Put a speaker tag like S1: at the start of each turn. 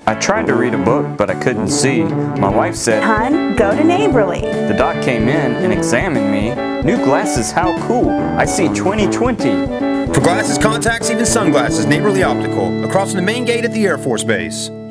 S1: I tried to read a book, but I couldn't see. My wife said,
S2: "Hun, go to Neighborly."
S1: The doc came in and examined me. New glasses, how cool. I see 20/20.
S3: For glasses, contacts, even sunglasses, Neighborly Optical, across from the main gate at the Air Force Base.